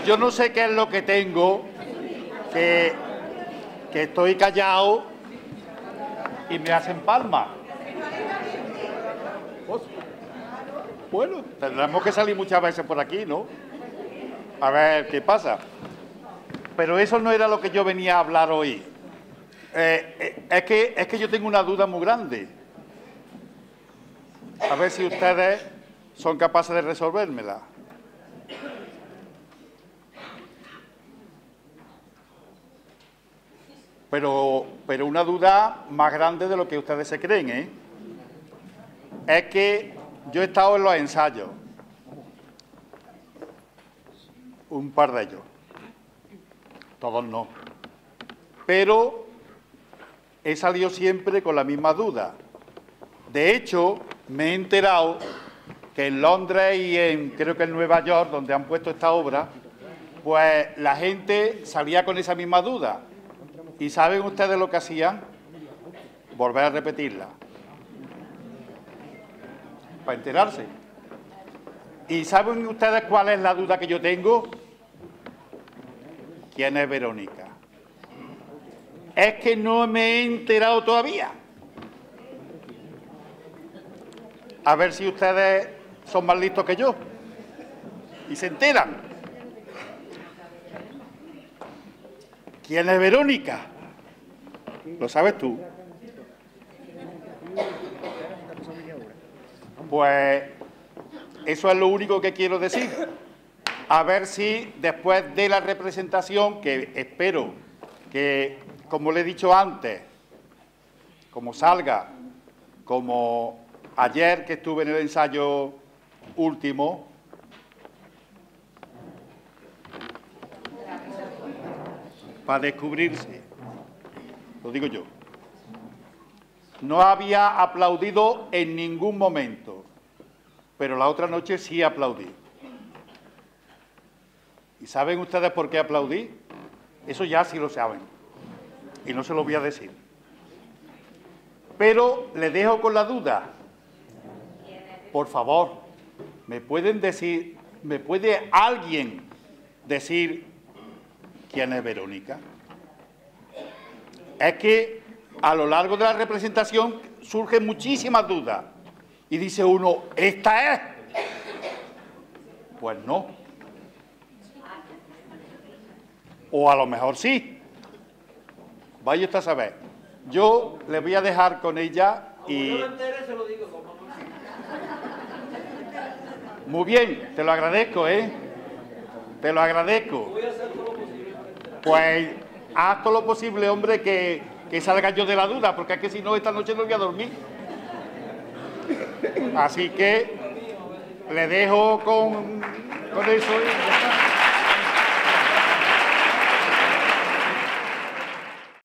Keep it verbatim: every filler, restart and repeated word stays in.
yo no sé qué es lo que tengo, que, que estoy callado y me hacen palmas. Pues, bueno, tendremos que salir muchas veces por aquí, ¿no? A ver qué pasa. Pero eso no era lo que yo venía a hablar hoy. Eh, eh, es que, es que yo tengo una duda muy grande. A ver si ustedes son capaces de resolvérmela. Pero, pero una duda más grande de lo que ustedes se creen, ¿eh? Es que yo he estado en los ensayos, un par de ellos, todos no, pero he salido siempre con la misma duda. De hecho, me he enterado que en Londres y en, creo que en Nueva York, donde han puesto esta obra, pues la gente salía con esa misma duda. ¿Y saben ustedes lo que hacían? Volver a repetirla, para enterarse. ¿Y saben ustedes cuál es la duda que yo tengo? ¿Quién es Verónica? Es que no me he enterado todavía. A ver si ustedes son más listos que yo y se enteran. ¿Quién es Verónica? ¿Lo sabes tú? Pues eso es lo único que quiero decir. A ver si después de la representación, que espero que, como le he dicho antes, como salga, como ayer que estuve en el ensayo último, para descubrirse, lo digo yo. No había aplaudido en ningún momento, pero la otra noche sí aplaudí. ¿Y saben ustedes por qué aplaudí? Eso ya sí lo saben, y no se lo voy a decir. Pero les dejo con la duda. Por favor, ¿me pueden decir, me puede alguien decir quién es Verónica? Es que a lo largo de la representación surgen muchísimas dudas. Y dice uno, ¿esta es? Pues no. O a lo mejor sí. Vaya usted a saber. Yo le voy a dejar con ella y... Muy bien, te lo agradezco, ¿eh? Te lo agradezco. Pues haz todo lo posible, hombre, que, que salga yo de la duda, porque es que si no, esta noche no voy a dormir. Así que le dejo con, con eso y ya está.